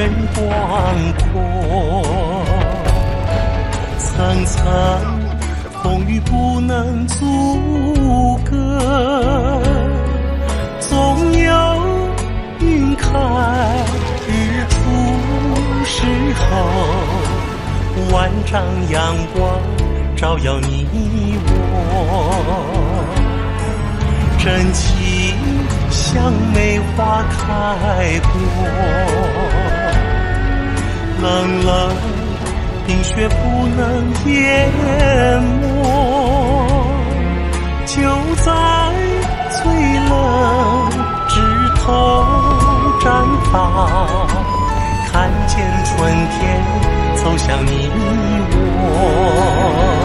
真广阔。层层风雨不能阻隔，总有云开日出时候，万丈阳光照耀你我，真情像梅花开过，冷冷冰雪不能淹没，就在最冷枝头绽放，看见春天走向你我。